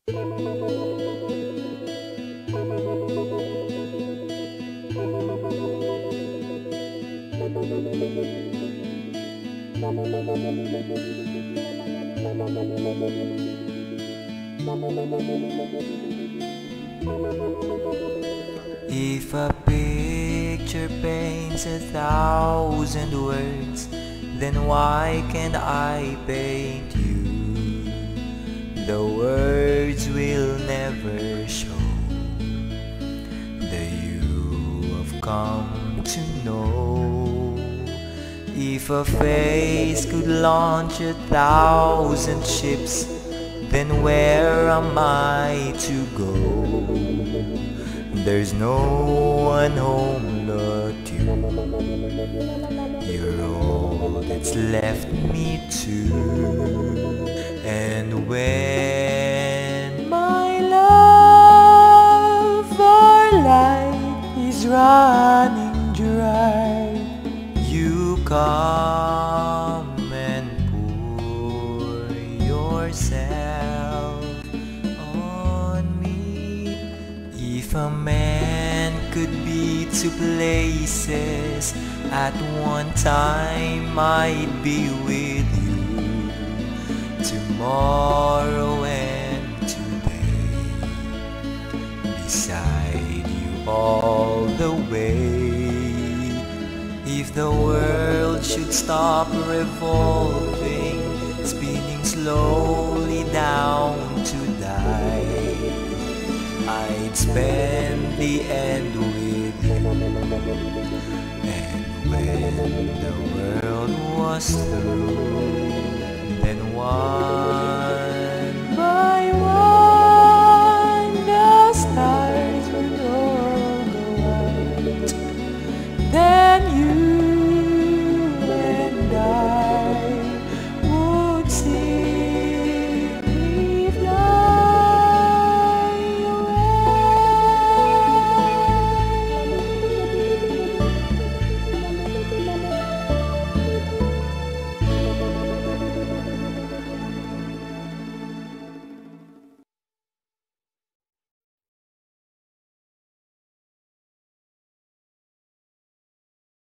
If a picture paints 1,000 words, then why can't I paint you? The words will never show the you have come to know. If a face could launch 1,000 ships, then where am I to go? There's no one home but you. You're all that's left me to. And when my love for life is running dry, you come and pour yourself on me. If a man could be two places at one time, I'd be with you tomorrow and today, beside you all the way. If the world should stop revolving, spinning slowly down to die, I'd spend the end with you. And when the world was through, then one by one the stars would all go out. Then you